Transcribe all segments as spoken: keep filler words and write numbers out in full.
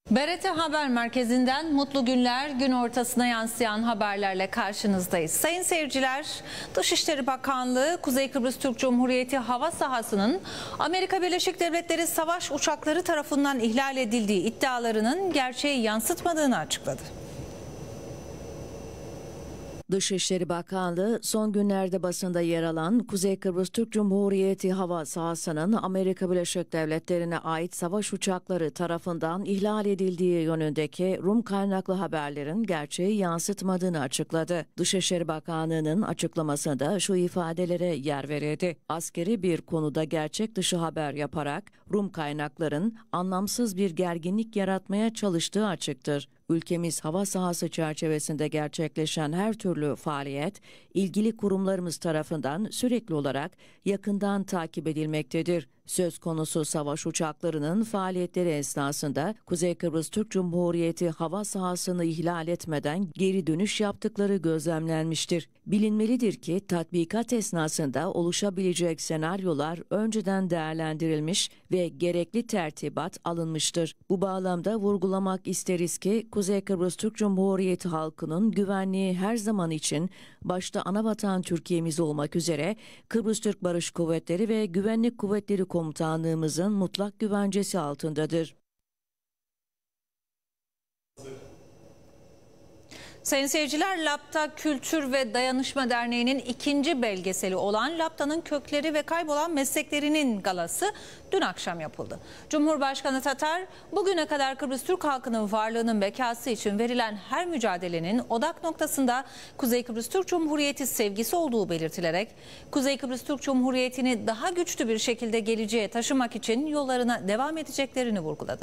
B R T Haber Merkezi'nden mutlu günler, gün ortasına yansıyan haberlerle karşınızdayız. Sayın seyirciler, Dışişleri Bakanlığı, Kuzey Kıbrıs Türk Cumhuriyeti hava sahasının Amerika Birleşik Devletleri savaş uçakları tarafından ihlal edildiği iddialarının gerçeği yansıtmadığını açıkladı. Dışişleri Bakanlığı son günlerde basında yer alan Kuzey Kıbrıs Türk Cumhuriyeti hava sahasının Amerika Birleşik Devletleri'ne ait savaş uçakları tarafından ihlal edildiği yönündeki Rum kaynaklı haberlerin gerçeği yansıtmadığını açıkladı. Dışişleri Bakanlığı'nın açıklamasında şu ifadelere yer verildi. Askeri bir konuda gerçek dışı haber yaparak Rum kaynakların anlamsız bir gerginlik yaratmaya çalıştığı açıktır. Ülkemiz hava sahası çerçevesinde gerçekleşen her türlü faaliyet, ilgili kurumlarımız tarafından sürekli olarak yakından takip edilmektedir. Söz konusu savaş uçaklarının faaliyetleri esnasında Kuzey Kıbrıs Türk Cumhuriyeti hava sahasını ihlal etmeden geri dönüş yaptıkları gözlemlenmiştir. Bilinmelidir ki tatbikat esnasında oluşabilecek senaryolar önceden değerlendirilmiş ve gerekli tertibat alınmıştır. Bu bağlamda vurgulamak isteriz ki Kuzey Kıbrıs Türk Cumhuriyeti halkının güvenliği her zaman için başta anavatan Türkiye'miz olmak üzere Kıbrıs Türk Barış Kuvvetleri ve Güvenlik Kuvvetleri Komutanlığımızın mutlak güvencesi altındadır. Sayın seyirciler, Lapta Kültür ve Dayanışma Derneği'nin ikinci belgeseli olan Lapta'nın Kökleri ve Kaybolan Mesleklerinin galası dün akşam yapıldı. Cumhurbaşkanı Tatar, bugüne kadar Kıbrıs Türk halkının varlığının bekası için verilen her mücadelenin odak noktasında Kuzey Kıbrıs Türk Cumhuriyeti sevgisi olduğu belirtilerek, Kuzey Kıbrıs Türk Cumhuriyeti'ni daha güçlü bir şekilde geleceğe taşımak için yollarına devam edeceklerini vurguladı.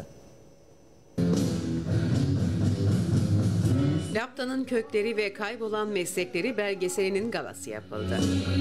Lapta'nın Kökleri ve Kaybolan Meslekleri belgeselinin galası yapıldı.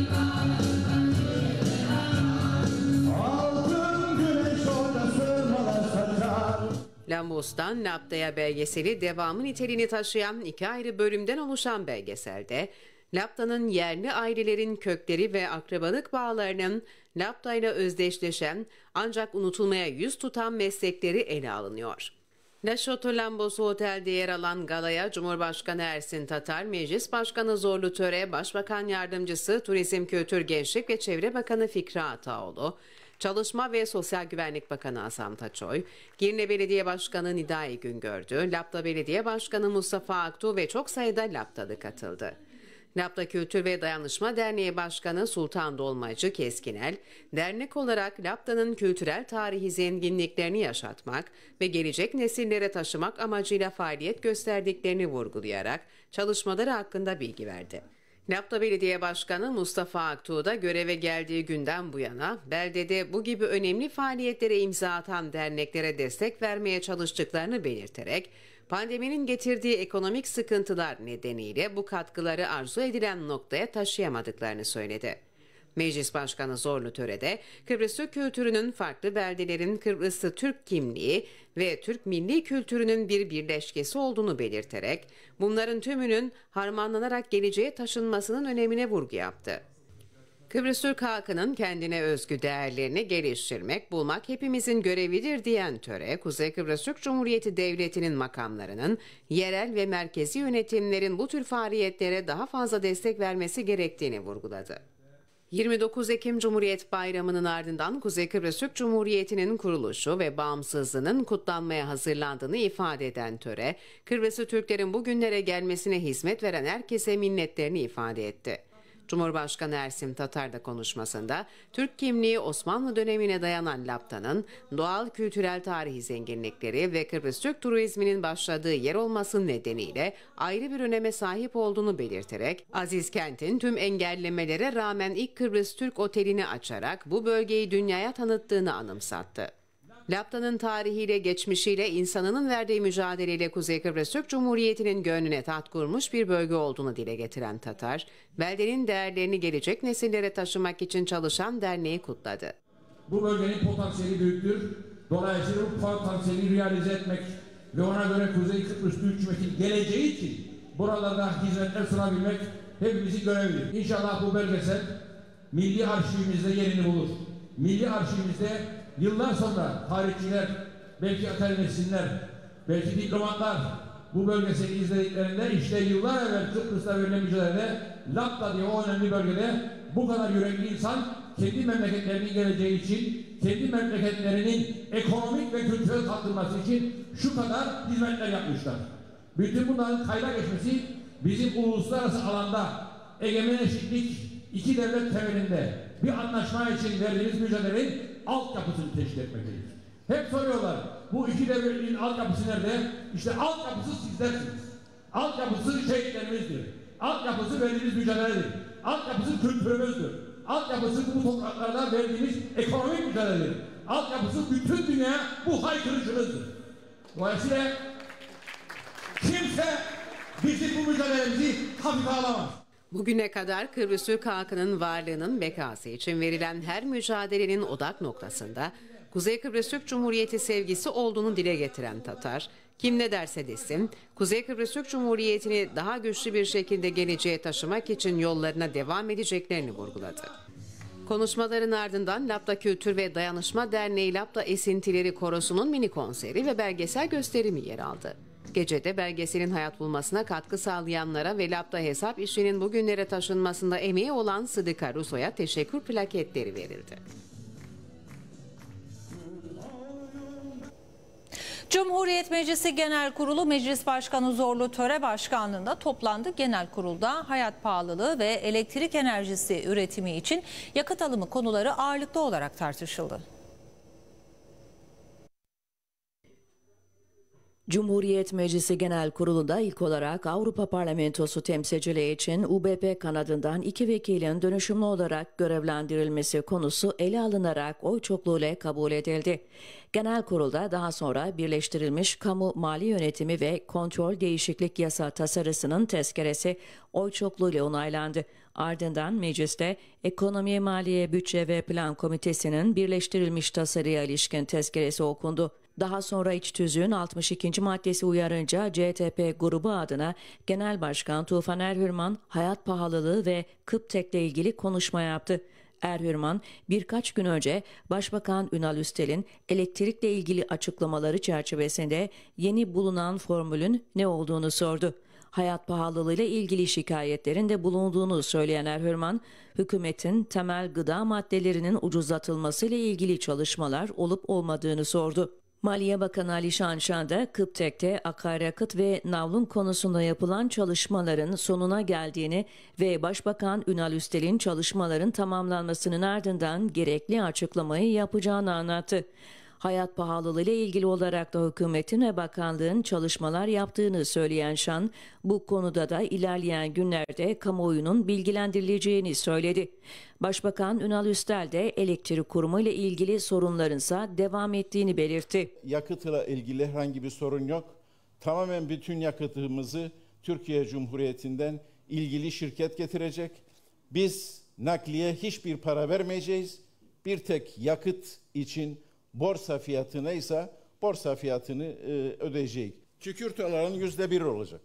Lambos'tan Lapta'ya belgeseli devamı niteliğini taşıyan iki ayrı bölümden oluşan belgeselde, Lapta'nın yerli ailelerin kökleri ve akrabalık bağlarının Lapta ile özdeşleşen ancak unutulmaya yüz tutan meslekleri ele alınıyor. La Chateau Lambos Otel'de yer alan galaya Cumhurbaşkanı Ersin Tatar, Meclis Başkanı Zorlu Töre, Başbakan Yardımcısı, Turizm, Kültür, Gençlik ve Çevre Bakanı Fikri Ataoğlu, Çalışma ve Sosyal Güvenlik Bakanı Hasan Taçoy, Girne Belediye Başkanı Nidai Güngördü, Lapta Belediye Başkanı Mustafa Aktuğ ve çok sayıda Laptalı katıldı. Lapta Kültür ve Dayanışma Derneği Başkanı Sultan Dolmacı Keskinel, dernek olarak Lapta'nın kültürel tarihi zenginliklerini yaşatmak ve gelecek nesillere taşımak amacıyla faaliyet gösterdiklerini vurgulayarak çalışmaları hakkında bilgi verdi. Lapta Belediye Başkanı Mustafa Aktuğ da göreve geldiği günden bu yana beldede bu gibi önemli faaliyetlere imza atan derneklere destek vermeye çalıştıklarını belirterek, pandeminin getirdiği ekonomik sıkıntılar nedeniyle bu katkıları arzu edilen noktaya taşıyamadıklarını söyledi. Meclis Başkanı Zorlu Töre'de Kıbrıs Türk kültürünün farklı beldelerin Kıbrıslı Türk kimliği ve Türk milli kültürünün bir birleşkesi olduğunu belirterek bunların tümünün harmanlanarak geleceğe taşınmasının önemine vurgu yaptı. Kıbrıs Türk halkının kendine özgü değerlerini geliştirmek, bulmak hepimizin görevidir diyen Töre, Kuzey Kıbrıs Türk Cumhuriyeti Devleti'nin makamlarının, yerel ve merkezi yönetimlerin bu tür faaliyetlere daha fazla destek vermesi gerektiğini vurguladı. yirmi dokuz Ekim Cumhuriyet Bayramı'nın ardından Kuzey Kıbrıs Türk Cumhuriyeti'nin kuruluşu ve bağımsızlığının kutlanmaya hazırlandığını ifade eden Töre, Kıbrıslı Türklerin bugünlere gelmesine hizmet veren herkese minnetlerini ifade etti. Cumhurbaşkanı Ersin Tatar da konuşmasında Türk kimliği Osmanlı dönemine dayanan Lapta'nın doğal kültürel tarihi zenginlikleri ve Kıbrıs Türk turizminin başladığı yer olması nedeniyle ayrı bir öneme sahip olduğunu belirterek Aziz Kent'in tüm engellemelere rağmen ilk Kıbrıs Türk Oteli'ni açarak bu bölgeyi dünyaya tanıttığını anımsattı. Lapta'nın tarihiyle, geçmişiyle, insanının verdiği mücadeleyle Kuzey Kıbrıs Türk Cumhuriyeti'nin gönlüne taht kurmuş bir bölge olduğunu dile getiren Tatar, beldenin değerlerini gelecek nesillere taşımak için çalışan derneği kutladı. Bu bölgenin potansiyeli büyüktür. Dolayısıyla bu potansiyeli realize etmek ve ona göre Kuzey Kıbrıs Türk Cumhuriyeti'nin geleceği için buralarda hizmetler sunabilmek hepimizin görevidir. İnşallah bu belgesel milli arşivimizde yerini bulur. Milli arşivimizde yıllar sonra tarihçiler, belki akademisyenler belki diplomatlar bu bölgesini izlediklerinde işte yıllar evvel Kıbrıs'ta verilen mücadelede Lapta diye o önemli bölgede bu kadar yürekli insan kendi memleketlerinin geleceği için, kendi memleketlerinin ekonomik ve kültürel kalkınması için şu kadar hizmetler yapmışlar. Bütün bunların kayda geçmesi bizim uluslararası alanda egemen eşitlik iki devlet temelinde bir anlaşma için verdiğimiz mücadelenin altyapısını teşkil etmektedir. Hep soruyorlar, bu iki devletin altyapısı nerede? İşte altyapısı sizlersiniz. Altyapısı şehitlerimizdir. Altyapısı verdiğimiz mücadeledir. Altyapısı kültürümüzdür. Altyapısı bu topraklarda verdiğimiz ekonomik mücadeledir. Altyapısı bütün dünya bu haykırışımızdır. Dolayısıyla kimse bizim bu mücadelemizi hafife alamaz. Bugüne kadar Kıbrıs Türk halkının varlığının bekası için verilen her mücadelenin odak noktasında Kuzey Kıbrıs Türk Cumhuriyeti sevgisi olduğunu dile getiren Tatar, kim ne derse desin, Kuzey Kıbrıs Türk Cumhuriyeti'ni daha güçlü bir şekilde geleceğe taşımak için yollarına devam edeceklerini vurguladı. Konuşmaların ardından Lapta Kültür ve Dayanışma Derneği Lapta Esintileri Korosu'nun mini konseri ve belgesel gösterimi yer aldı. Gecede belgeselin hayat bulmasına katkı sağlayanlara ve Lapta hesap işinin bugünlere taşınmasında emeği olan Sıdıka Ruso'ya teşekkür plaketleri verildi. Cumhuriyet Meclisi Genel Kurulu Meclis Başkanı Zorlu Töre Başkanlığı'nda toplandı. Genel Kurul'da hayat pahalılığı ve elektrik enerjisi üretimi için yakıt alımı konuları ağırlıklı olarak tartışıldı. Cumhuriyet Meclisi Genel Kurulu'nda ilk olarak Avrupa Parlamentosu temsilciliği için U B P kanadından iki vekilin dönüşümlü olarak görevlendirilmesi konusu ele alınarak oy çokluğuyla kabul edildi. Genel Kurul'da daha sonra birleştirilmiş kamu mali yönetimi ve kontrol değişiklik yasa tasarısının tezkeresi oy çokluğuyla onaylandı. Ardından mecliste Ekonomi, Maliye, Bütçe ve Plan Komitesi'nin birleştirilmiş tasarıya ilişkin tezkeresi okundu. Daha sonra iç tüzüğün altmış ikinci maddesi uyarınca C T P grubu adına Genel Başkan Tufan Erhürman hayat pahalılığı ve Kıptek'le ilgili konuşma yaptı. Erhürman birkaç gün önce Başbakan Ünal Üstel'in elektrikle ilgili açıklamaları çerçevesinde yeni bulunan formülün ne olduğunu sordu. Hayat pahalılığıyla ilgili şikayetlerin de bulunduğunu söyleyen Erhürman, hükümetin temel gıda maddelerinin ucuzlatılmasıyla ilgili çalışmalar olup olmadığını sordu. Maliye Bakanı Ali Şanşan da Kıptek'te akaryakıt ve navlun konusunda yapılan çalışmaların sonuna geldiğini ve Başbakan Ünal Üstel'in çalışmaların tamamlanmasının ardından gerekli açıklamayı yapacağını anlattı. Hayat pahalılığı ile ilgili olarak da hükümetin ve bakanlığın çalışmalar yaptığını söyleyen Şan, bu konuda da ilerleyen günlerde kamuoyunun bilgilendirileceğini söyledi. Başbakan Ünal Üstel de elektrik kurumu ile ilgili sorunlarınsa devam ettiğini belirtti. Yakıtla ilgili herhangi bir sorun yok. Tamamen bütün yakıtımızı Türkiye Cumhuriyeti'nden ilgili şirket getirecek. Biz nakliye hiçbir para vermeyeceğiz. Bir tek yakıt için borsa fiyatı neyse borsa fiyatını e, ödeyecek. Kükürt oranı yüzde bir olacak.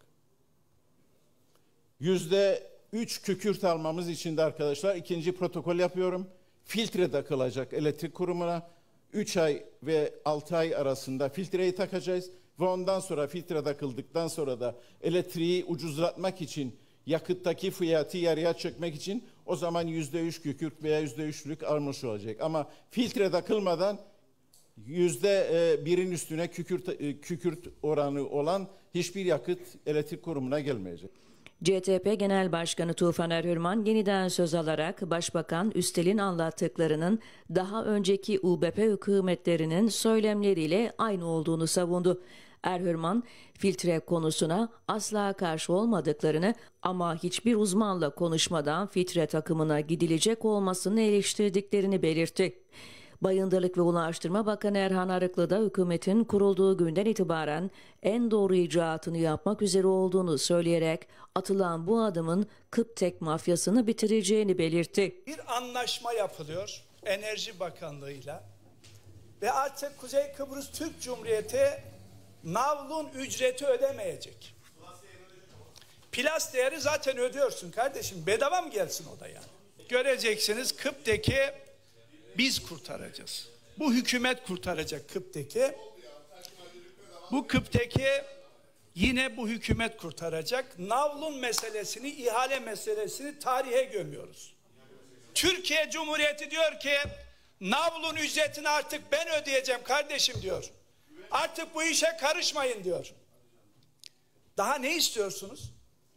Yüzde üç kükürt almamız için de arkadaşlar ikinci protokol yapıyorum. Filtre takılacak elektrik kurumuna. üç ay ve altı ay arasında filtreyi takacağız. Ve ondan sonra filtre takıldıktan sonra da elektriği ucuzlatmak için yakıttaki fiyatı yarıya çekmek için o zaman yüzde üç kükürt veya yüzde üçlük almış olacak. Ama filtre takılmadan yüzde birin üstüne kükürt, kükürt oranı olan hiçbir yakıt elektrik kurumuna gelmeyecek. C T P Genel Başkanı Tufan Erhürman yeniden söz alarak Başbakan Üstel'in anlattıklarının daha önceki U B P hükümetlerinin söylemleriyle aynı olduğunu savundu. Erhürman, filtre konusuna asla karşı olmadıklarını ama hiçbir uzmanla konuşmadan filtre takımına gidilecek olmasını eleştirdiklerini belirtti. Bayındırlık ve Ulaştırma Bakanı Erhan Arıklı da hükümetin kurulduğu günden itibaren en doğru icraatını yapmak üzere olduğunu söyleyerek atılan bu adımın Kıptek mafyasını bitireceğini belirtti. Bir anlaşma yapılıyor Enerji Bakanlığı'yla ve artık Kuzey Kıbrıs Türk Cumhuriyeti navlun ücreti ödemeyecek. Plas değeri zaten ödüyorsun kardeşim, bedava mı gelsin o da yani? Göreceksiniz Kıptek'i biz kurtaracağız. Bu hükümet kurtaracak Kıptek'i. Bu Kıp'teki yine bu hükümet kurtaracak. Navlun meselesini, ihale meselesini tarihe gömüyoruz. Türkiye Cumhuriyeti diyor ki Navlun ücretini artık ben ödeyeceğim kardeşim diyor. Artık bu işe karışmayın diyor. Daha ne istiyorsunuz?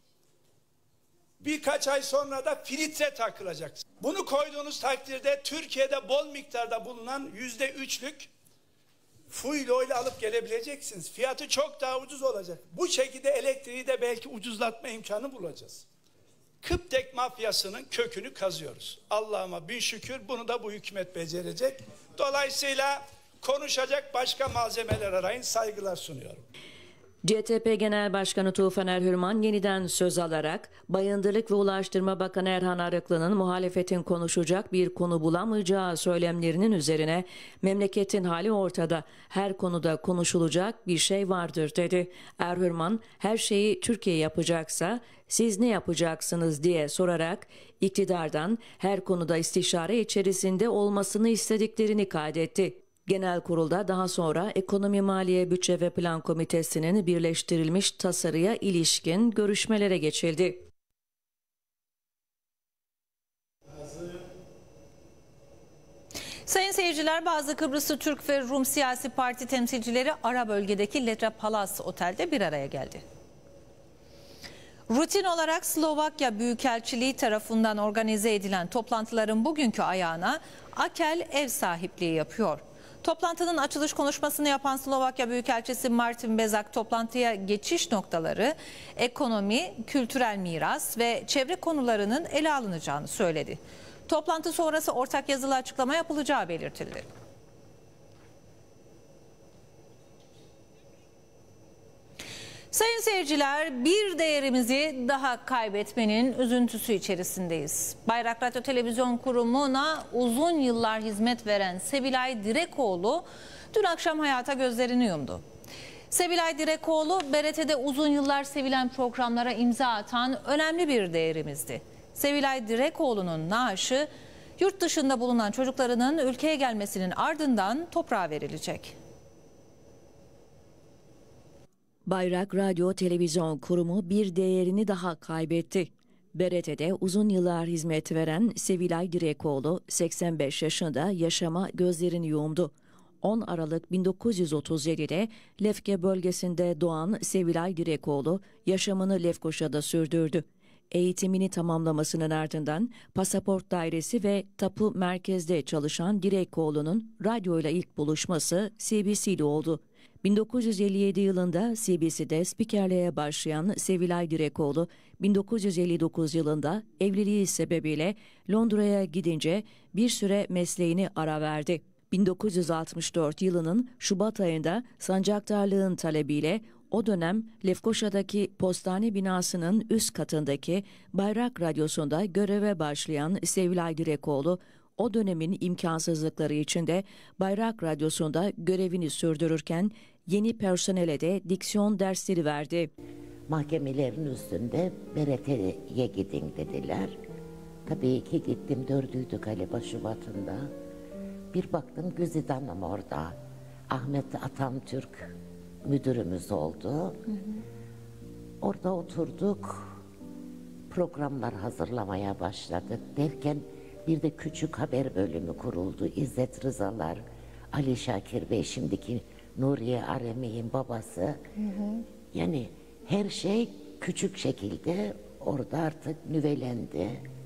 Birkaç ay sonra da filtre takılacak. Bunu koyduğunuz takdirde Türkiye'de bol miktarda bulunan yüzde üçlük fuylo ile alıp gelebileceksiniz. Fiyatı çok daha ucuz olacak. Bu şekilde elektriği de belki ucuzlatma imkanı bulacağız. Kıptek mafyasının kökünü kazıyoruz. Allah'ıma bin şükür bunu da bu hükümet becerecek. Dolayısıyla konuşacak başka malzemeler arayın, saygılar sunuyorum. C T P Genel Başkanı Tufan Erhürman yeniden söz alarak Bayındırlık ve Ulaştırma Bakanı Erhan Arıklı'nın muhalefetin konuşacak bir konu bulamayacağı söylemlerinin üzerine memleketin hali ortada, her konuda konuşulacak bir şey vardır dedi. Erhürman her şeyi Türkiye yapacaksa siz ne yapacaksınız diye sorarak iktidardan her konuda istişare içerisinde olmasını istediklerini kaydetti. Genel kurulda daha sonra Ekonomi, Maliye, Bütçe ve Plan Komitesi'nin birleştirilmiş tasarıya ilişkin görüşmelere geçildi. Sayın seyirciler, bazı Kıbrıslı Türk ve Rum siyasi parti temsilcileri ara bölgedeki Ledre Palace Otel'de bir araya geldi. Rutin olarak Slovakya Büyükelçiliği tarafından organize edilen toplantıların bugünkü ayağına Akel ev sahipliği yapıyor. Toplantının açılış konuşmasını yapan Slovakya Büyükelçisi Martin Bezak toplantıya geçiş noktaları, ekonomi, kültürel miras ve çevre konularının ele alınacağını söyledi. Toplantı sonrası ortak yazılı açıklama yapılacağı belirtildi. Sayın seyirciler, bir değerimizi daha kaybetmenin üzüntüsü içerisindeyiz. Bayrak Radyo Televizyon Kurumu'na uzun yıllar hizmet veren Sevilay Direkoğlu dün akşam hayata gözlerini yumdu. Sevilay Direkoğlu, B R T'de uzun yıllar sevilen programlara imza atan önemli bir değerimizdi. Sevilay Direkoğlu'nun naaşı yurt dışında bulunan çocuklarının ülkeye gelmesinin ardından toprağa verilecek. Bayrak Radyo Televizyon Kurumu bir değerini daha kaybetti. B R T'de uzun yıllar hizmet veren Sevilay Direkoğlu seksen beş yaşında yaşama gözlerini yumdu. on Aralık bin dokuz yüz otuz yedi'de Lefke bölgesinde doğan Sevilay Direkoğlu yaşamını Lefkoşa'da sürdürdü. Eğitimini tamamlamasının ardından Pasaport Dairesi ve Tapu Merkez'de çalışan Direkoğlu'nun radyoyla ilk buluşması C B C'de oldu. bin dokuz yüz elli yedi yılında C B C'de spikerliğe başlayan Sevilay Direkoğlu, bin dokuz yüz elli dokuz yılında evliliği sebebiyle Londra'ya gidince bir süre mesleğini ara verdi. bin dokuz yüz altmış dört yılının Şubat ayında sancaktarlığın talebiyle o dönem Lefkoşa'daki postane binasının üst katındaki Bayrak Radyosu'nda göreve başlayan Sevilay Direkoğlu, o dönemin imkansızlıkları içinde Bayrak Radyosu'nda görevini sürdürürken yeni personele de diksiyon dersleri verdi. Mahkemelerin üstünde B R T'ye gidin dediler. Tabii ki gittim, dördüydü galiba Şubat'ında. Bir baktım Güzide Hanım orada. Ahmet Atamtürk müdürümüz oldu. Hı hı. Orada oturduk, programlar hazırlamaya başladık derken bir de küçük haber bölümü kuruldu. İzzet Rızalar, Ali Şakir Bey, şimdiki Nuriye Aremi'nin babası. Hı hı. Yani her şey küçük şekilde orada artık nüvelendi.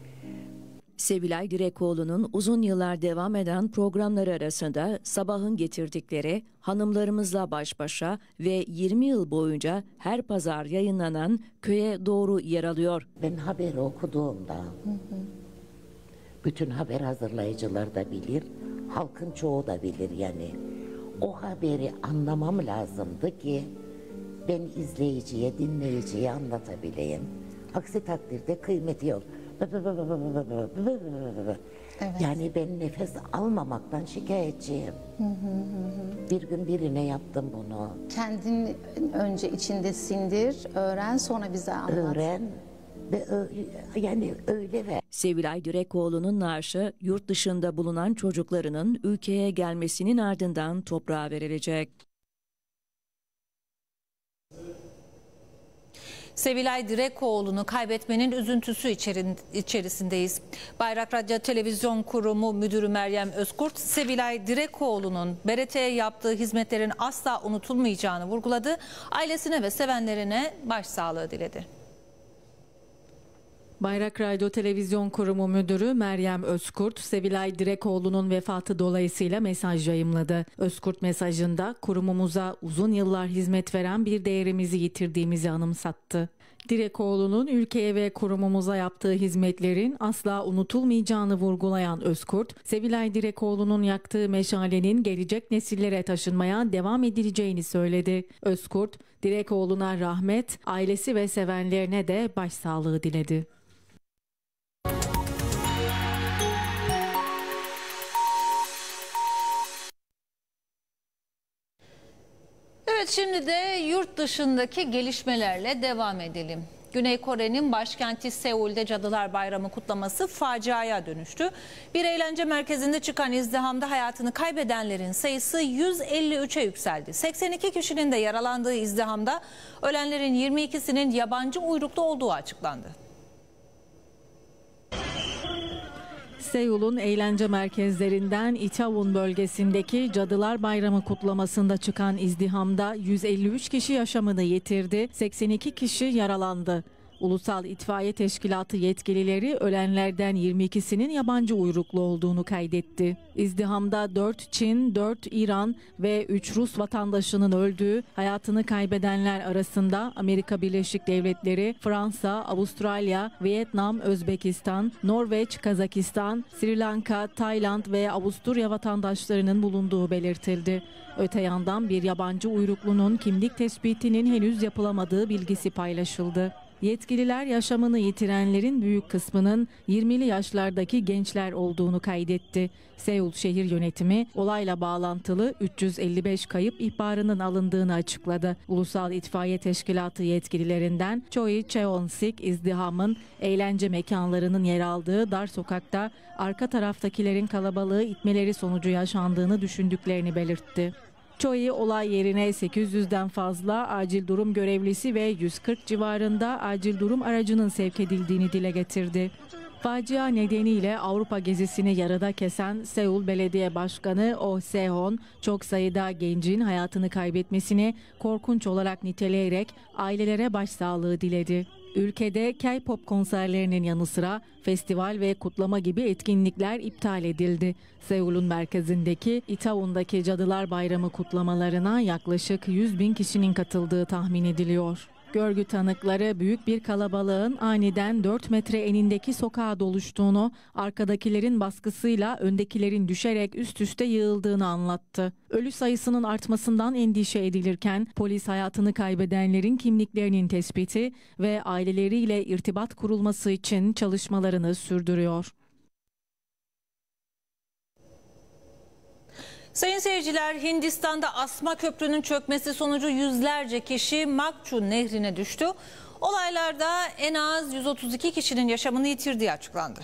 Sevilay Direkoğlu'nun uzun yıllar devam eden programları arasında Sabah'ın getirdikleri Hanımlarımızla Baş Başa ve yirmi yıl boyunca her pazar yayınlanan Köye Doğru yer alıyor. Ben haberi okuduğumda, hı hı. bütün haber hazırlayıcılar da bilir, halkın çoğu da bilir yani. O haberi anlamam lazımdı ki ben izleyiciye, dinleyiciye anlatabileyim. Aksi takdirde kıymeti yok. Evet. Yani ben nefes almamaktan şikayetçiyim. Hı hı hı. Bir gün birine yaptım bunu. Kendin önce içinde sindir, öğren, sonra bize anlat. Öğren ve yani öyle ver. Sevilay Direkoğlu'nun naaşı yurt dışında bulunan çocuklarının ülkeye gelmesinin ardından toprağa verilecek. Sevilay Direkoğlu'nu kaybetmenin üzüntüsü içerisindeyiz. Bayrak Radyo Televizyon Kurumu Müdürü Meryem Özkurt, Sevilay Direkoğlu'nun B R T'ye yaptığı hizmetlerin asla unutulmayacağını vurguladı. Ailesine ve sevenlerine başsağlığı diledi. Bayrak Radyo Televizyon Kurumu Müdürü Meryem Özkurt, Sevilay Direkoğlu'nun vefatı dolayısıyla mesaj yayımladı. Özkurt mesajında kurumumuza uzun yıllar hizmet veren bir değerimizi yitirdiğimizi anımsattı. Direkoğlu'nun ülkeye ve kurumumuza yaptığı hizmetlerin asla unutulmayacağını vurgulayan Özkurt, Sevilay Direkoğlu'nun yaktığı meşalenin gelecek nesillere taşınmaya devam edileceğini söyledi. Özkurt, Direkoğlu'na rahmet, ailesi ve sevenlerine de başsağlığı diledi. Evet, şimdi de yurt dışındaki gelişmelerle devam edelim. Güney Kore'nin başkenti Seul'de Cadılar Bayramı kutlaması faciaya dönüştü. Bir eğlence merkezinde çıkan izdihamda hayatını kaybedenlerin sayısı yüz elli üçe yükseldi. seksen iki kişinin de yaralandığı izdihamda ölenlerin yirmi ikisinin yabancı uyruklu olduğu açıklandı. Seul'un eğlence merkezlerinden Itaewon bölgesindeki Cadılar Bayramı kutlamasında çıkan izdihamda yüz elli üç kişi yaşamını yitirdi, seksen iki kişi yaralandı. Ulusal İtfaiye Teşkilatı yetkilileri ölenlerden yirmi ikisinin yabancı uyruklu olduğunu kaydetti. İzdihamda dört Çin, dört İran ve üç Rus vatandaşının öldüğü, hayatını kaybedenler arasında Amerika Birleşik Devletleri, Fransa, Avustralya, Vietnam, Özbekistan, Norveç, Kazakistan, Sri Lanka, Tayland ve Avusturya vatandaşlarının bulunduğu belirtildi. Öte yandan bir yabancı uyruklunun kimlik tespitinin henüz yapılamadığı bilgisi paylaşıldı. Yetkililer yaşamını yitirenlerin büyük kısmının yirmili yaşlardaki gençler olduğunu kaydetti. Seul şehir yönetimi olayla bağlantılı üç yüz elli beş kayıp ihbarının alındığını açıkladı. Ulusal İtfaiye Teşkilatı yetkililerinden Choi Cheon-sik izdihamın eğlence mekanlarının yer aldığı dar sokakta arka taraftakilerin kalabalığı itmeleri sonucu yaşandığını düşündüklerini belirtti. Choi olay yerine sekiz yüzden fazla acil durum görevlisi ve yüz kırk civarında acil durum aracının sevk edildiğini dile getirdi. Facia nedeniyle Avrupa gezisini yarıda kesen Seul Belediye Başkanı Oh Se-hon çok sayıda gencin hayatını kaybetmesini korkunç olarak niteleyerek ailelere başsağlığı diledi. Ülkede K-pop konserlerinin yanı sıra festival ve kutlama gibi etkinlikler iptal edildi. Seul'un merkezindeki Itaewon'daki Cadılar Bayramı kutlamalarına yaklaşık yüz bin kişinin katıldığı tahmin ediliyor. Görgü tanıkları büyük bir kalabalığın aniden dört metre enindeki sokağa doluştuğunu, arkadakilerin baskısıyla öndekilerin düşerek üst üste yığıldığını anlattı. Ölü sayısının artmasından endişe edilirken polis hayatını kaybedenlerin kimliklerinin tespiti ve aileleriyle irtibat kurulması için çalışmalarını sürdürüyor. Sayın seyirciler, Hindistan'da asma köprünün çökmesi sonucu yüzlerce kişi Makçu Nehri'ne düştü. Olaylarda en az yüz otuz iki kişinin yaşamını yitirdiği açıklandı.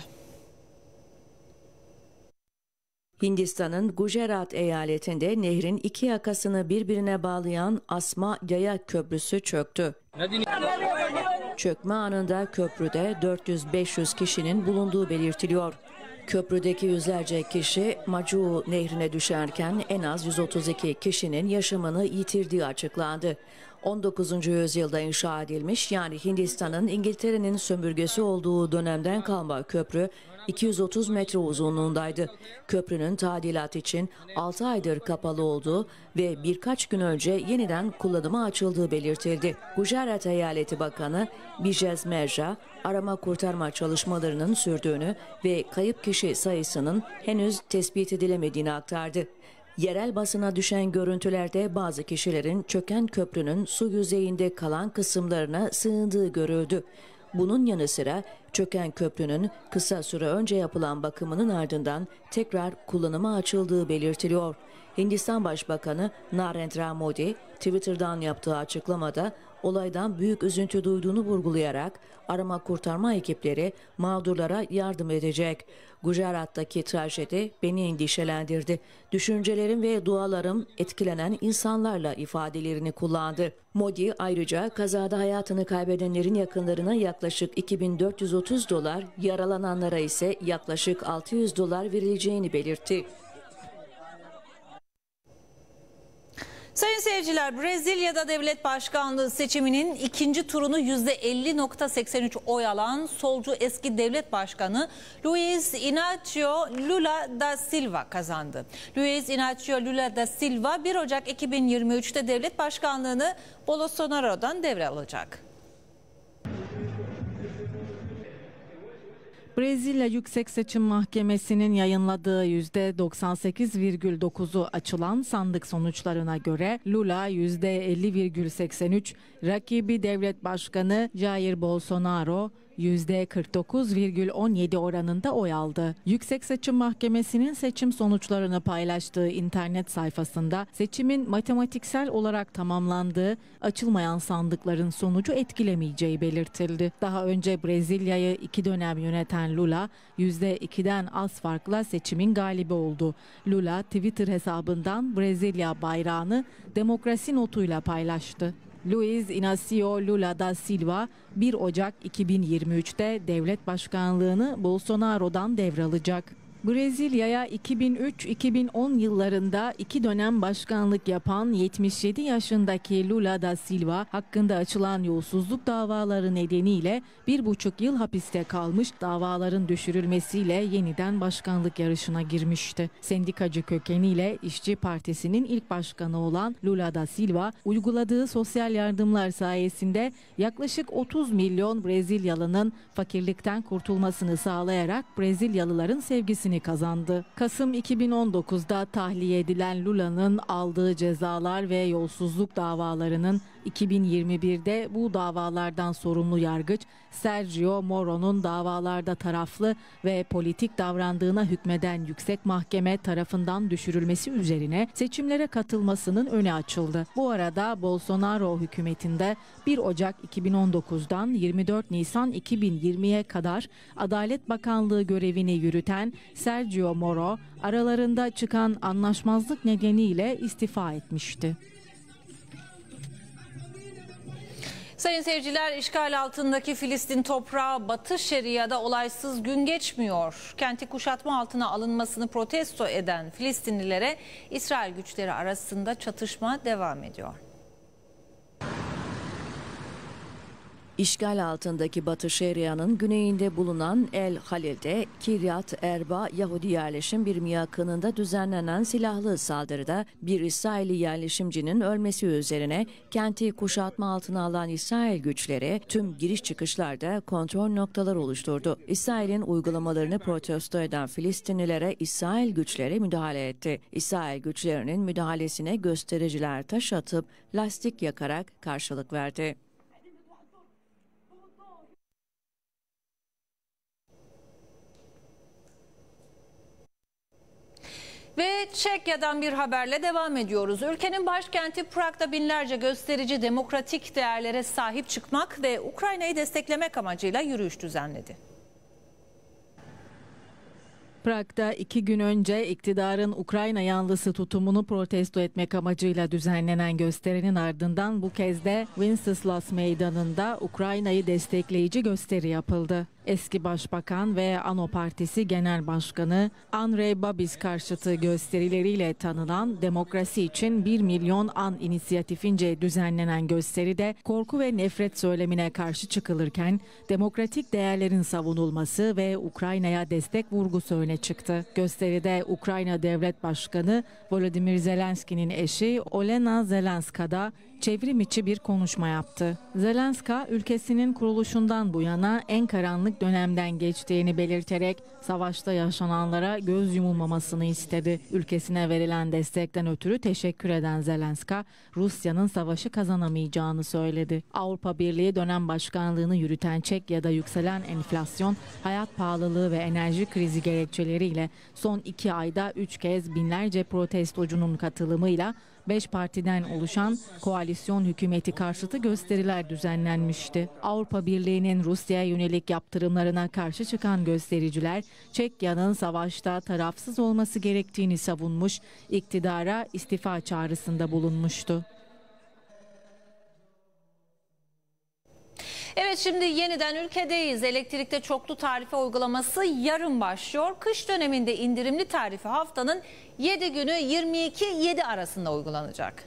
Hindistan'ın Gujarat eyaletinde nehrin iki yakasını birbirine bağlayan Asma Yaya Köprüsü çöktü. Çökme anında köprüde dört yüz beş yüz kişinin bulunduğu belirtiliyor. Köprüdeki yüzlerce kişi Macu Nehri'ne düşerken en az yüz otuz iki kişinin yaşamını yitirdiği açıklandı. on dokuzuncu yüzyılda inşa edilmiş, yani Hindistan'ın İngiltere'nin sömürgesi olduğu dönemden kalma köprü iki yüz otuz metre uzunluğundaydı. Köprünün tadilat için altı aydır kapalı olduğu ve birkaç gün önce yeniden kullanıma açıldığı belirtildi. Gujarat Eyaleti Bakanı Bijes Merja, arama kurtarma çalışmalarının sürdüğünü ve kayıp kişi sayısının henüz tespit edilemediğini aktardı. Yerel basına düşen görüntülerde bazı kişilerin çöken köprünün su yüzeyinde kalan kısımlarına sığındığı görüldü. Bunun yanı sıra Çöken köprünün kısa süre önce yapılan bakımının ardından tekrar kullanıma açıldığı belirtiliyor. Hindistan Başbakanı Narendra Modi Twitter'dan yaptığı açıklamada olaydan büyük üzüntü duyduğunu vurgulayarak arama kurtarma ekipleri mağdurlara yardım edecek. Gujarat'taki trajedi beni endişelendirdi. Düşüncelerim ve dualarım etkilenen insanlarla ifadelerini kullandı. Modi ayrıca kazada hayatını kaybedenlerin yakınlarına yaklaşık iki bin dört yüz otuz dolar, yaralananlara ise yaklaşık altı yüz dolar verileceğini belirtti. Sayın seyirciler, Brezilya'da devlet başkanlığı seçiminin ikinci turunu yüzde elli virgül seksen üç oy alan solcu eski devlet başkanı Luiz Inácio Lula da Silva kazandı. Luiz Inácio Lula da Silva bir Ocak iki bin yirmi üç'te devlet başkanlığını Bolsonaro'dan devralacak. Brezilya Yüksek Seçim Mahkemesi'nin yayınladığı yüzde doksan sekiz virgül dokuz'u açılan sandık sonuçlarına göre Lula yüzde elli virgül seksen üç, rakibi devlet başkanı Jair Bolsonaro yüzde kırk dokuz virgül on yedi oranında oy aldı. Yüksek Seçim Mahkemesi'nin seçim sonuçlarını paylaştığı internet sayfasında seçimin matematiksel olarak tamamlandığı, açılmayan sandıkların sonucu etkilemeyeceği belirtildi. Daha önce Brezilya'yı iki dönem yöneten Lula yüzde iki'den az farkla seçimin galibi oldu. Lula Twitter hesabından Brezilya bayrağını demokrasi notuyla paylaştı. Luiz Inácio Lula da Silva bir Ocak iki bin yirmi üç'te devlet başkanlığını Bolsonaro'dan devralacak. Brezilya'ya iki bin üç iki bin on yıllarında iki dönem başkanlık yapan yetmiş yedi yaşındaki Lula da Silva hakkında açılan yolsuzluk davaları nedeniyle bir buçuk yıl hapiste kalmış, davaların düşürülmesiyle yeniden başkanlık yarışına girmişti. Sendikacı kökeniyle İşçi Partisi'nin ilk başkanı olan Lula da Silva, uyguladığı sosyal yardımlar sayesinde yaklaşık otuz milyon Brezilyalı'nın fakirlikten kurtulmasını sağlayarak Brezilyalıların sevgisini kazandı. Kasım iki bin on dokuz'da tahliye edilen Lula'nın aldığı cezalar ve yolsuzluk davalarının iki bin yirmi bir'de bu davalardan sorumlu yargıç Sergio Moro'nun davalarda taraflı ve politik davrandığına hükmeden yüksek mahkeme tarafından düşürülmesi üzerine seçimlere katılmasının önü açıldı. Bu arada Bolsonaro hükümetinde bir Ocak iki bin on dokuz'dan yirmi dört Nisan iki bin yirmi'ye kadar Adalet Bakanlığı görevini yürüten Sergio Moro aralarında çıkan anlaşmazlık nedeniyle istifa etmişti. Sayın seyirciler, işgal altındaki Filistin toprağı Batı Şeria'da olaysız gün geçmiyor. Kenti kuşatma altına alınmasını protesto eden Filistinlilere İsrail güçleri arasında çatışma devam ediyor. İşgal altındaki Batı Şeria'nın güneyinde bulunan El Halil'de Kiryat Erba Yahudi yerleşim birimi yakınında düzenlenen silahlı saldırıda bir İsrailli yerleşimcinin ölmesi üzerine kenti kuşatma altına alan İsrail güçleri tüm giriş çıkışlarda kontrol noktaları oluşturdu. İsrail'in uygulamalarını protesto eden Filistinlilere İsrail güçleri müdahale etti. İsrail güçlerinin müdahalesine göstericiler taş atıp lastik yakarak karşılık verdi. Ve Çekya'dan bir haberle devam ediyoruz. Ülkenin başkenti Prag'da binlerce gösterici demokratik değerlere sahip çıkmak ve Ukrayna'yı desteklemek amacıyla yürüyüş düzenledi. Prag'da iki gün önce iktidarın Ukrayna yanlısı tutumunu protesto etmek amacıyla düzenlenen gösterinin ardından bu kez de Wenceslas Meydanı'nda Ukrayna'yı destekleyici gösteri yapıldı. Eski Başbakan ve ANO Partisi Genel Başkanı Andrei Babis karşıtı gösterileriyle tanınan Demokrasi için bir milyon an inisiyatifince düzenlenen gösteride korku ve nefret söylemine karşı çıkılırken demokratik değerlerin savunulması ve Ukrayna'ya destek vurgusu öne çıktı. Gösteride Ukrayna Devlet Başkanı Volodymyr Zelenski'nin eşi Olena Zelenska da çevrim içi bir konuşma yaptı. Zelenska, ülkesinin kuruluşundan bu yana en karanlık dönemden geçtiğini belirterek savaşta yaşananlara göz yumulmamasını istedi. Ülkesine verilen destekten ötürü teşekkür eden Zelenska, Rusya'nın savaşı kazanamayacağını söyledi. Avrupa Birliği dönem başkanlığını yürüten Çekya'da yükselen enflasyon, hayat pahalılığı ve enerji krizi gerekçeleriyle son iki ayda üç kez binlerce protestocunun katılımıyla beş partiden oluşan koalisyon hükümeti karşıtı gösteriler düzenlenmişti. Avrupa Birliği'nin Rusya'ya yönelik yaptırımlarına karşı çıkan göstericiler, Çekya'nın savaşta tarafsız olması gerektiğini savunmuş, iktidara istifa çağrısında bulunmuştu. Evet, şimdi yeniden ülkedeyiz. Elektrikte çoklu tarife uygulaması yarın başlıyor. Kış döneminde indirimli tarife haftanın yedi günü yirmi iki yedi arasında uygulanacak.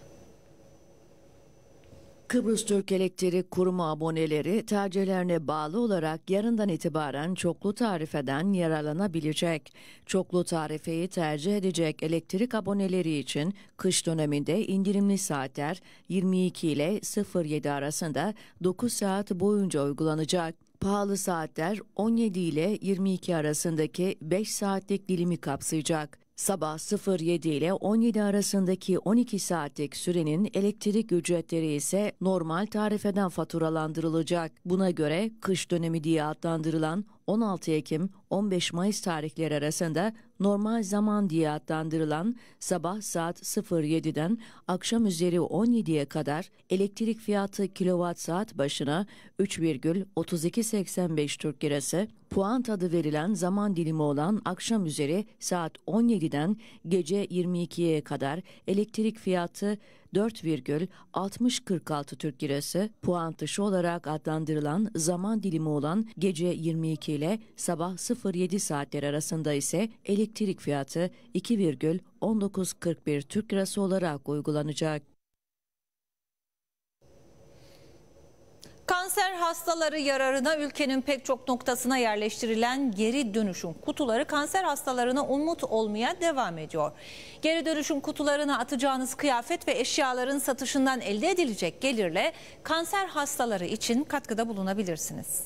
Kıbrıs Türk Elektrik Kurumu aboneleri tercihlerine bağlı olarak yarından itibaren çoklu tarifeden yararlanabilecek. Çoklu tarifeyi tercih edecek elektrik aboneleri için kış döneminde indirimli saatler yirmi iki ile sıfır yedi arasında dokuz saat boyunca uygulanacak. Pahalı saatler on yedi ile yirmi iki arasındaki beş saatlik dilimi kapsayacak. Sabah sıfır yedi ile on yedi arasındaki on iki saatlik sürenin elektrik ücretleri ise normal tarifeden faturalandırılacak. Buna göre kış dönemi diye adlandırılan on altı Ekim on beş Mayıs tarihleri arasında normal zaman diye adlandırılan sabah saat sıfır yediden akşam üzeri on yediye kadar elektrik fiyatı kilowatt saat başına üç virgül otuz iki seksen beş Türk Lirası, puan adı verilen zaman dilimi olan akşam üzeri saat on yediden gece yirmi ikiye kadar elektrik fiyatı dört virgül altmış kırk altı Türk Lirası, puan dışı olarak adlandırılan zaman dilimi olan gece yirmi iki ile sabah sıfır yedi saatler arasında ise elektrik fiyatı iki virgül on dokuz kırk bir Türk Lirası olarak uygulanacak. Kanser hastaları yararına ülkenin pek çok noktasına yerleştirilen geri dönüşüm kutuları kanser hastalarına umut olmaya devam ediyor. Geri dönüşüm kutularına atacağınız kıyafet ve eşyaların satışından elde edilecek gelirle kanser hastaları için katkıda bulunabilirsiniz.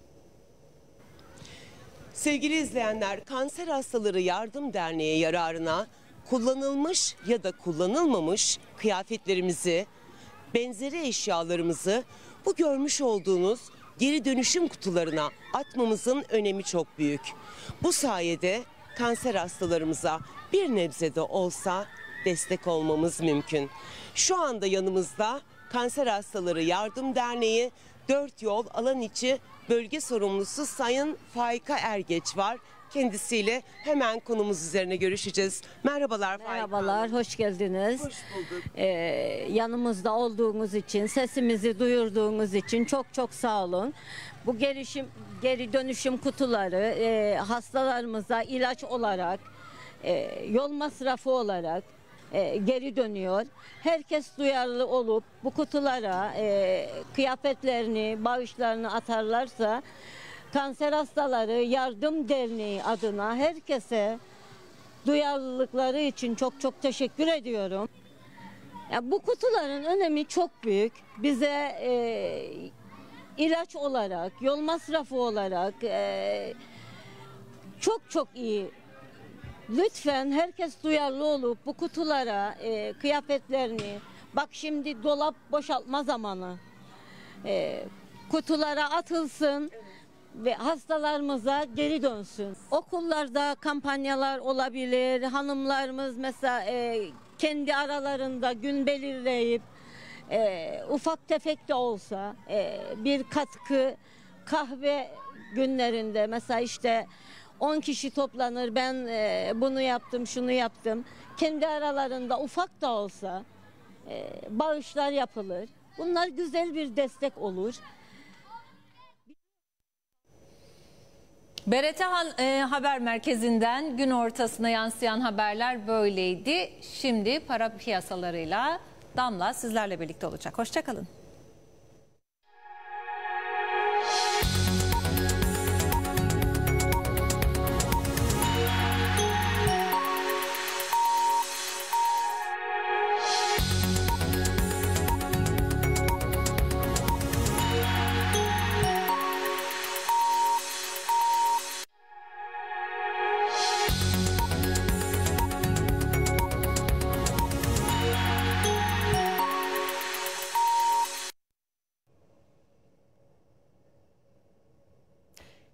Sevgili izleyenler, Kanser Hastaları Yardım Derneği yararına kullanılmış ya da kullanılmamış kıyafetlerimizi, benzeri eşyalarımızı bu görmüş olduğunuz geri dönüşüm kutularına atmamızın önemi çok büyük. Bu sayede kanser hastalarımıza bir nebze de olsa destek olmamız mümkün. Şu anda yanımızda Kanser Hastaları Yardım Derneği Dört Yol Alan İçi Bölge Sorumlusu Sayın Faika Ergeç var. Kendisiyle hemen konumuz üzerine görüşeceğiz. Merhabalar Faika. Merhabalar, hoş geldiniz. Hoş bulduk. Ee, yanımızda olduğunuz için, sesimizi duyurduğunuz için çok çok sağ olun. Bu gelişim, geri dönüşüm kutuları e, hastalarımıza ilaç olarak, e, yol masrafı olarak e, geri dönüyor. Herkes duyarlı olup bu kutulara e, kıyafetlerini, bağışlarını atarlarsa, Kanser Hastaları Yardım Derneği adına herkese duyarlılıkları için çok çok teşekkür ediyorum. Ya bu kutuların önemi çok büyük. Bize e, ilaç olarak, yol masrafı olarak e, çok çok iyi. Lütfen herkes duyarlı olup bu kutulara e, kıyafetlerini, bak şimdi dolap boşaltma zamanı, e, kutulara atılsın ve hastalarımıza geri dönsün. Okullarda kampanyalar olabilir. Hanımlarımız mesela e, kendi aralarında gün belirleyip e, ufak tefek de olsa e, bir katkı, kahve günlerinde mesela işte on kişi toplanır, ben e, bunu yaptım, şunu yaptım. Kendi aralarında ufak da olsa e, bağışlar yapılır. Bunlar güzel bir destek olur. B R T Haber Merkezi'nden gün ortasına yansıyan haberler böyleydi. Şimdi para piyasalarıyla Damla sizlerle birlikte olacak. Hoşça kalın.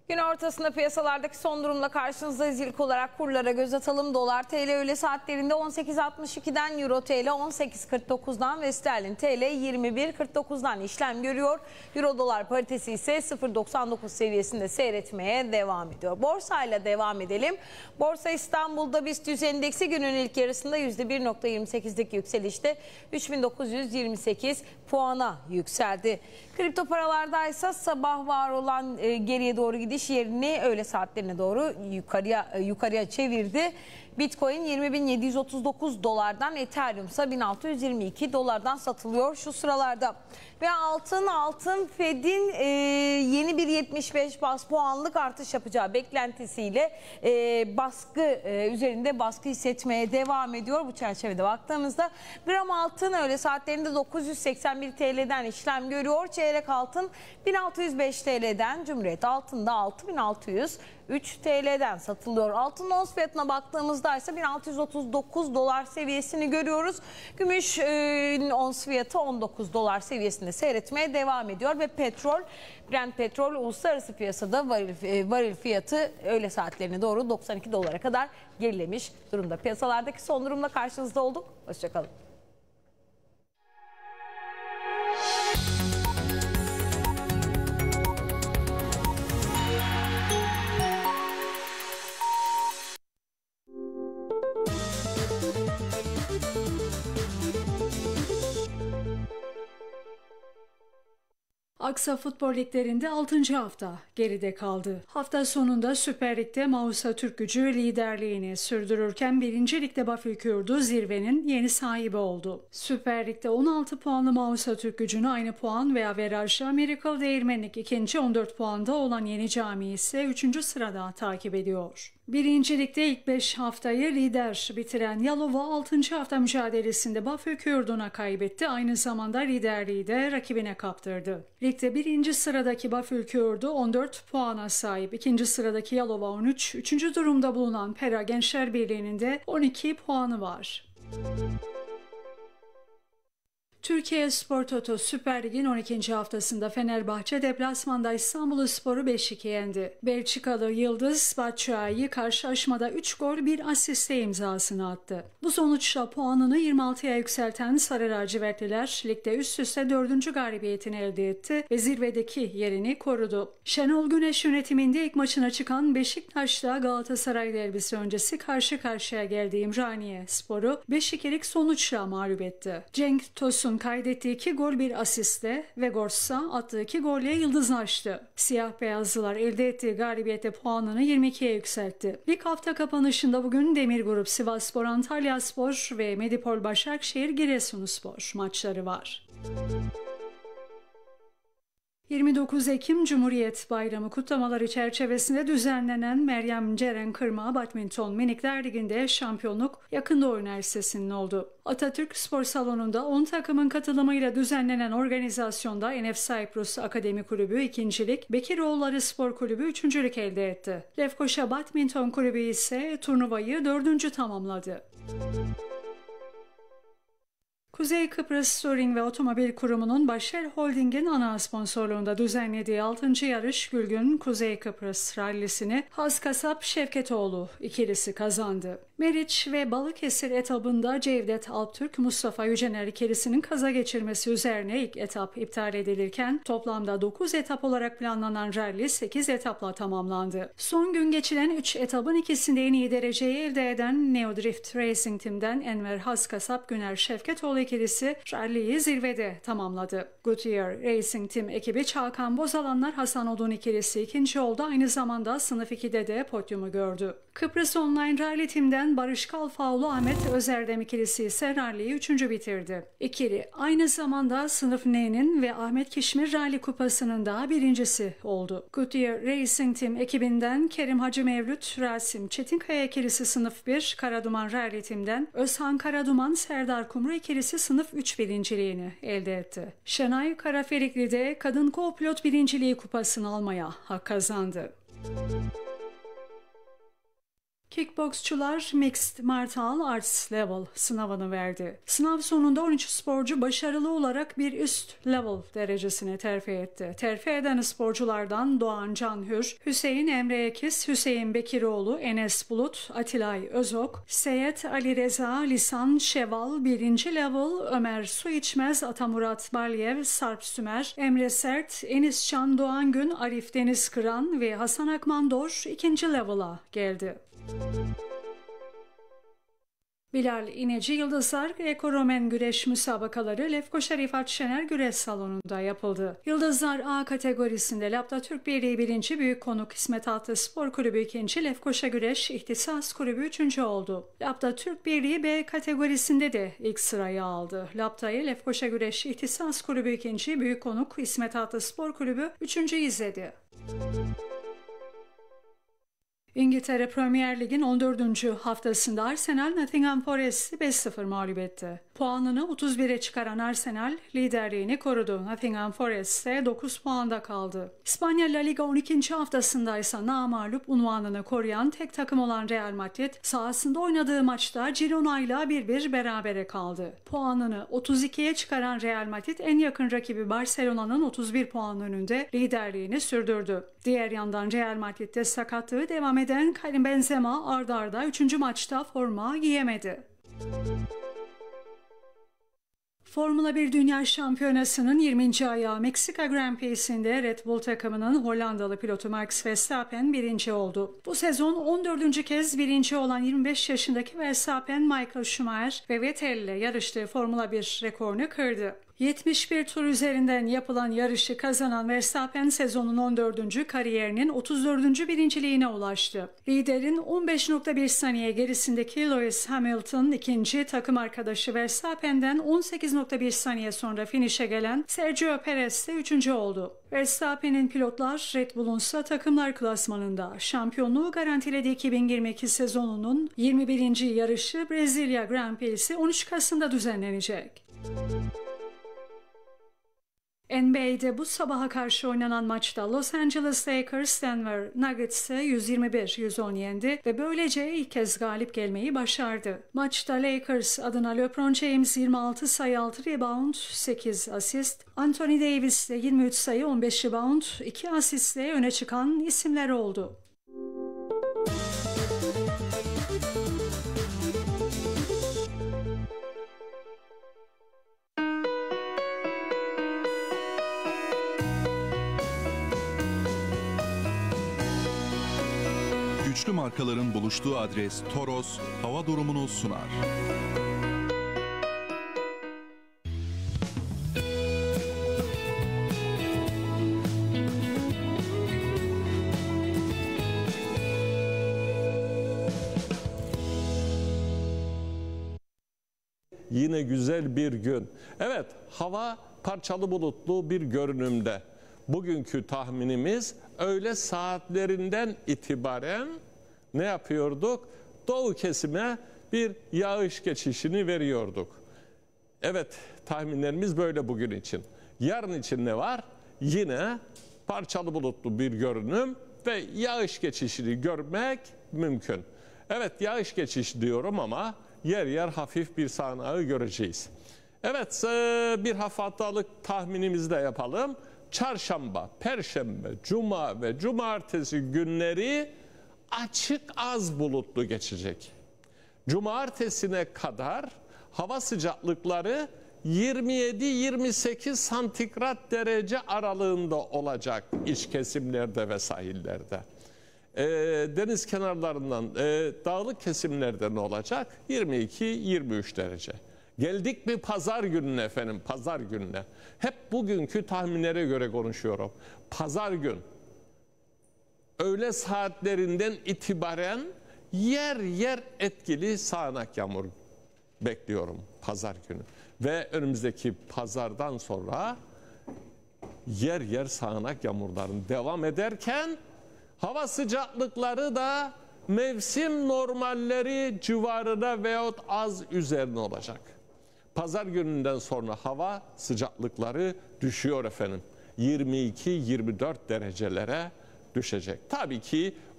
Gün ortasında piyasalardaki son durumla karşınızdayız. İlk olarak kurlara göz atalım. Dolar T L öğle saatlerinde on sekiz altmış ikiden, Euro T L on sekiz kırk dokuzdan ve sterlin T L yirmi bir kırk dokuzdan işlem görüyor. Euro dolar paritesi ise sıfır doksan dokuz seviyesinde seyretmeye devam ediyor. Borsayla devam edelim. Borsa İstanbul'da BIST yüz endeksi günün ilk yarısında yüzde bir virgül yirmi sekizlik yükselişte üç bin dokuz yüz yirmi sekiz puana yükseldi. Kripto paralarda ise sabah var olan e, geriye doğru gidiş yerini öğle saatlerine doğru yukarıya e, yukarıya çevirdi. Bitcoin yirmi bin yedi yüz otuz dokuz dolardan, Ethereum ise bin altı yüz yirmi iki dolardan satılıyor şu sıralarda. Ve altın altın Fed'in e, yeni bir yetmiş beş bas puanlık artış yapacağı beklentisiyle e, baskı e, üzerinde baskı hissetmeye devam ediyor. Bu çerçevede baktığımızda gram altın öğle saatlerinde dokuz yüz seksen bir T L'den işlem görüyor. Çeyrek altın bin altı yüz beş T L'den, Cumhuriyet altında altı bin altı yüz üç T L'den satılıyor. Altın ons fiyatına baktığımızda ise bin altı yüz otuz dokuz dolar seviyesini görüyoruz. Gümüş e, ons fiyatı on dokuz dolar seviyesinde seyretmeye devam ediyor ve petrol, Brent petrol uluslararası piyasada varil, e, varil fiyatı öğle saatlerine doğru doksan iki dolara kadar gerilemiş durumda. Piyasalardaki son durumla karşınızda olduk. Hoşçakalın. Aksa Futbol Liglerinde altıncı hafta geride kaldı. Hafta sonunda Süper Lig'de Mausa Türkgücü liderliğini sürdürürken birinci Lig'de Bafükürdü zirvenin yeni sahibi oldu. Süper Lig'de on altı puanlı Mausa Türkgücü'nü aynı puan ve averajla Miracle Değirmenlik ikinci, on dört puanda olan Yeni Cami ise üçüncü sırada takip ediyor. Birinci Lig'de ilk beş haftayı lider bitiren Yalova altıncı hafta mücadelesinde Bafükürdü'ne kaybetti. Aynı zamanda liderliği de rakibine kaptırdı. Ligde birinci sıradaki Bafükürdü on dört puana sahip. İkinci sıradaki Yalova on üç. Üçüncü durumda bulunan Pera Gençler Birliği'nin de on iki puanı var. Türkiye Spor Toto Süper Lig'in on ikinci haftasında Fenerbahçe deplasmanda İstanbulspor'u beş iki yendi. Belçikalı Yıldız Batshuayi karşılaşmada üç gol bir asiste imzasını attı. Bu sonuçla puanını yirmi altıya yükselten Sarı Lacivertliler ligde üst üste dördüncü galibiyetini elde etti ve zirvedeki yerini korudu. Şenol Güneş yönetiminde ilk maçına çıkan Beşiktaş'la Galatasaray derbisi öncesi karşı karşıya geldiği İmraniye Spor'u beş ikilik sonuçla mağlup etti. Cenk Tosun kaydettiği iki gol bir asiste ve Gorsa attığı iki golle yıldızlaştı. Siyah beyazlılar elde ettiği galibiyete puanını yirmi ikiye yükseltti. Lig hafta kapanışında bugün Demir Grup Sivasspor Antalyaspor ve Medipol Başakşehir Giresunspor maçları var. yirmi dokuz Ekim Cumhuriyet Bayramı kutlamaları çerçevesinde düzenlenen Meryem Ceren Kırma Badminton Minikler Ligi'nde şampiyonluk Yakın Üniversitesi'nin oldu. Atatürk Spor Salonu'nda on takımın katılımıyla düzenlenen organizasyonda N F Cyprus Akademi Kulübü ikincilik, Bekiroğulları Spor Kulübü üçüncülük elde etti. Lefkoşa Badminton Kulübü ise turnuvayı dördüncü tamamladı. Kuzey Kıbrıs Touring ve Otomobil Kurumu'nun Başer Holding'in ana sponsorluğunda düzenlediği altıncı yarış Gülgün Kuzey Kıbrıs Rallisi'ni Has Kasap Şevketoğlu ikilisi kazandı. Meriç ve Balıkesir etabında Cevdet Alptürk Mustafa Yücener ikilisinin kaza geçirmesi üzerine ilk etap iptal edilirken toplamda dokuz etap olarak planlanan rally sekiz etapla tamamlandı. Son gün geçilen üç etabın ikisinde en iyi dereceyi elde eden Neodrift Racing Team'den Enver Has Kasap Güner Şevketoğlu ikilisi rally'yi zirvede tamamladı. Goodyear Racing Team ekibi Çağkan Bozalanlar Hasan Odun ikilisi ikinci oldu. Aynı zamanda sınıf ikide de podyumu gördü. Kıbrıs Online Rally Team'den Barış Kalfaoğlu Ahmet Özerdem ikilisi ise rally'yi üçüncü bitirdi. İkili aynı zamanda sınıf N'nin ve Ahmet Kişmir Rally Kupası'nın da birincisi oldu. Goodyear Racing Team ekibinden Kerim Hacı Mevlüt, Rasim Çetinkaya ikilisi sınıf bir, Karaduman Rally Team'den Özhan Karaduman, Serdar Kumru ikilisi sınıf üç birinciliğini elde etti. Şenay Karafelikli de Kadın Co-Pilot birinciliği kupasını almaya hak kazandı. Kickboksçular Mixed Martial Arts Level sınavını verdi. Sınav sonunda on üç sporcu başarılı olarak bir üst level derecesine terfi etti. Terfi eden sporculardan Doğan Canhür, Hüseyin Emre Ekiz, Hüseyin Bekiroğlu, Enes Bulut, Atilay Özok, Seyit Ali Reza Lisan Şeval birinci level, Ömer Suiçmez, Atamurat Balyev, Sarp Sümer, Emre Sert, Enis Can Doğan Gün, Arif Deniz Kıran ve Hasan Akmandor ikinci level'a geldi. Bilal İneci Yıldızlar Greco-Romen güreş müsabakaları Lefkoşa Rifat Şener Güreş Salonu'nda yapıldı. Yıldızlar A kategorisinde Labda Türk Birliği birinci, Büyük Konuk İsmet Altı Spor Kulübü ikinci, Lefkoşa Güreş İhtisas Kulübü üçüncü oldu. Labda Türk Birliği B kategorisinde de ilk sırayı aldı. Labda'yı Lefkoşa Güreş İhtisas Kulübü ikinci, Büyük Konuk İsmet Altı Spor Kulübü üçüncü izledi. İngiltere Premier Lig'in on dördüncü haftasında Arsenal Nottingham Forest'i beş sıfır mağlup etti. Puanını otuz bire çıkaran Arsenal liderliğini korudu. Nottingham Forest ise dokuz puanda kaldı. İspanya La Liga on ikinci haftasında ise namağlup unvanını koruyan tek takım olan Real Madrid sahasında oynadığı maçta Girona ile bir bir berabere kaldı. Puanını otuz ikiye çıkaran Real Madrid en yakın rakibi Barcelona'nın otuz bir puan önünde liderliğini sürdürdü. Diğer yandan Real Madrid'de sakatlığı devam eden Karim Benzema ard arda üçüncü maçta forma giyemedi. Formula bir Dünya Şampiyonası'nın yirminci ayağı Meksika Grand Prix'sinde Red Bull takımının Hollandalı pilotu Max Verstappen birinci oldu. Bu sezon on dördüncü kez birinci olan yirmi beş yaşındaki Verstappen, Michael Schumacher ve Vettel ile yarıştığı Formula bir rekorunu kırdı. yetmiş bir tur üzerinden yapılan yarışı kazanan Verstappen sezonun on dördüncü kariyerinin otuz dördüncü birinciliğine ulaştı. Liderin on beş nokta bir saniye gerisindeki Lewis Hamilton ikinci, takım arkadaşı Verstappen'den on sekiz nokta bir saniye sonra finişe gelen Sergio Perez de üçüncü oldu. Verstappen'in pilotlar Red Bull'un ise takımlar klasmanında şampiyonluğu garantilediği iki bin yirmi iki sezonunun yirmi birinci yarışı Brezilya Grand Prix'si on üç Kasım'da düzenlenecek. N B A'de bu sabaha karşı oynanan maçta Los Angeles Lakers Denver Nuggets'ı yüz yirmi bir yüz on yendi ve böylece ilk kez galip gelmeyi başardı. Maçta Lakers adına LeBron James yirmi altı sayı, altı rebound, sekiz asist, Anthony Davis de yirmi üç sayı, on beş rebound, iki asistle öne çıkan isimler oldu. Güçlü markaların buluştuğu adres Toros hava durumunu sunar. Yine güzel bir gün. Evet, hava parçalı bulutlu bir görünümde. Bugünkü tahminimiz öğle saatlerinden itibaren ne yapıyorduk? Doğu kesime bir yağış geçişini veriyorduk. Evet, tahminlerimiz böyle bugün için. Yarın için ne var? Yine parçalı bulutlu bir görünüm ve yağış geçişini görmek mümkün. Evet, yağış geçişi diyorum ama yer yer hafif bir sağanağı göreceğiz. Evet, bir haftalık tahminimizi de yapalım. Çarşamba, Perşembe, Cuma ve Cumartesi günleri açık az bulutlu geçecek. Cumartesine kadar hava sıcaklıkları yirmi yedi yirmi sekiz santigrat derece aralığında olacak iç kesimlerde ve sahillerde. E, deniz kenarlarından, e, dağlık kesimlerde ne olacak? yirmi iki yirmi üç derece. Geldik mi pazar gününe efendim, pazar gününe. Hep bugünkü tahminlere göre konuşuyorum. Pazar gün, öğle saatlerinden itibaren yer yer etkili sağanak yağmur bekliyorum pazar günü. Ve önümüzdeki pazardan sonra yer yer sağanak yağmurların devam ederken hava sıcaklıkları da mevsim normalleri civarına veyahut az üzerine olacak. Pazar gününden sonra hava sıcaklıkları düşüyor efendim. yirmi iki yirmi dört derecelere düşecek. Tabii ki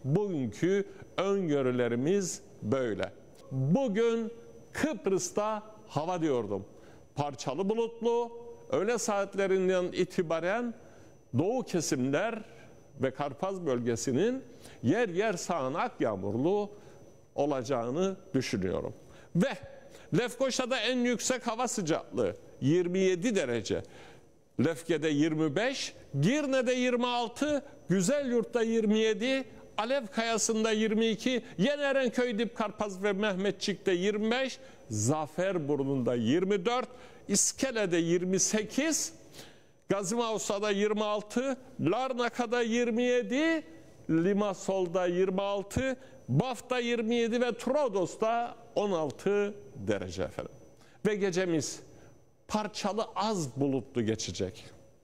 bugünkü öngörülerimiz böyle. Bugün Kıbrıs'ta hava diyordum. Parçalı bulutlu, öğle saatlerinden itibaren doğu kesimler ve Karpaz bölgesinin yer yer sağanak yağmurlu olacağını düşünüyorum. Ve Lefkoşa'da en yüksek hava sıcaklığı yirmi yedi derece. Lefke'de yirmi beş, Girne'de yirmi altı, Güzelyurt'ta yirmi yedi, Alev Kayası'nda yirmi iki, Yeni Erenköy, Dipkarpaz ve Mehmetçik'te yirmi beş, Zaferburnu'nda yirmi dört, İskele'de yirmi sekiz, Gazimausa'da yirmi altı, Larnaka'da yirmi yedi, Limassol'da yirmi altı, Baf'ta yirmi yedi ve Trodos'ta on altı derece efendim. Ve gecemiz parçalı az bulutlu geçecek.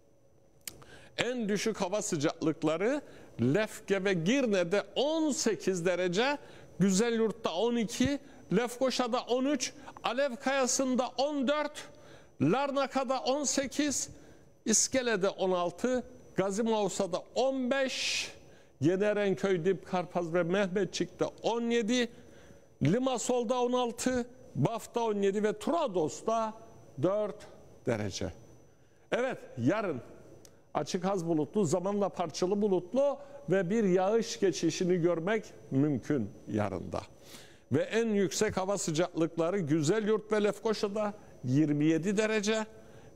En düşük hava sıcaklıkları Lefke ve Girne'de on sekiz derece, Güzelyurt'ta on iki, Lefkoşa'da on üç, Alev Kayası'nda on dört, Larnaka'da on sekiz, İskele'de on altı, Gazimausa'da on beş, Yeni Erenköy, Dipkarpaz ve Mehmetçik'te on yedi, Limassol'da on altı, Baf'ta on yedi ve Trodos'ta dört derece. Evet, yarın açık az bulutlu, zamanla parçalı bulutlu ve bir yağış geçişini görmek mümkün yarında. Ve en yüksek hava sıcaklıkları Güzelyurt ve Lefkoşa'da yirmi yedi derece,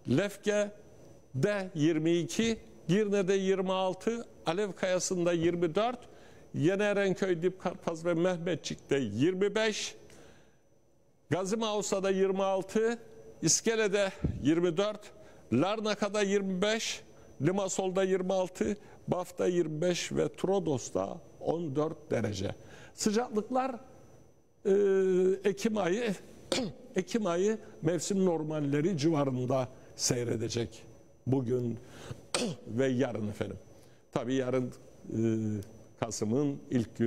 Lefke'de yirmi iki, Girne'de yirmi altı, Alev Kayası'nda yirmi dört, Yeni Erenköy, Dipkarpaz ve Mehmetçik'te yirmi beş, Gazimausa'da yirmi altı, İskele'de yirmi dört, Larnaka'da yirmi beş, Limassol'da yirmi altı, Baf'ta yirmi beş ve Trodos'ta on dört derece. Sıcaklıklar e, Ekim ayı Ekim ayı mevsim normalleri civarında seyredecek bugün ve yarın efendim. Tabii yarın e, Kasım'ın ilk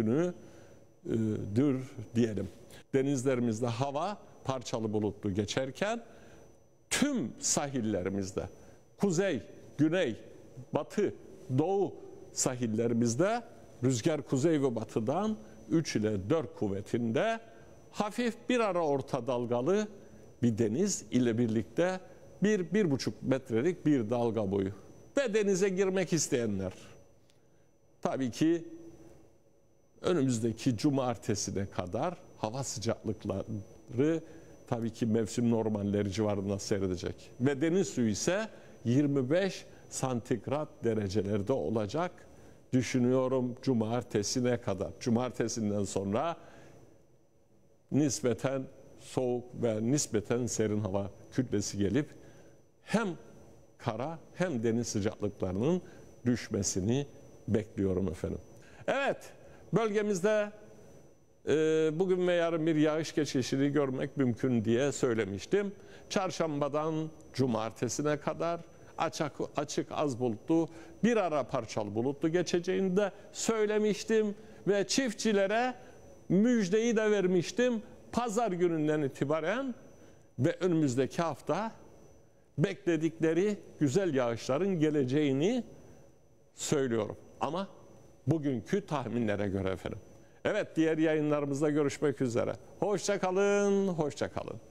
günüdür diyelim. Denizlerimizde hava parçalı bulutlu geçerken tüm sahillerimizde kuzey, güney, batı, doğu sahillerimizde rüzgar kuzey ve batıdan üç ile dört kuvvetinde hafif bir ara orta dalgalı bir deniz ile birlikte bir, bir buçuk metrelik bir dalga boyu. Ve denize girmek isteyenler tabii ki önümüzdeki cumartesine kadar hava sıcaklıkları tabii ki mevsim normalleri civarında seyredecek. Ve deniz suyu ise yirmi beş santigrat derecelerde olacak düşünüyorum cumartesine kadar. Cumartesinden sonra nispeten soğuk ve nispeten serin hava kütlesi gelip hem kara hem deniz sıcaklıklarının düşmesini bekliyorum efendim. Evet, bölgemizde e, bugün ve yarın bir yağış geçişini görmek mümkün diye söylemiştim. Çarşambadan cumartesine kadar açık, açık az bulutlu, bir ara parçalı bulutlu geçeceğini de söylemiştim ve çiftçilere müjdeyi de vermiştim. Pazar gününden itibaren ve önümüzdeki hafta bekledikleri güzel yağışların geleceğini söylüyorum. Ama bugünkü tahminlere göre efendim. Evet, diğer yayınlarımızda görüşmek üzere. Hoşça kalın, hoşça kalın.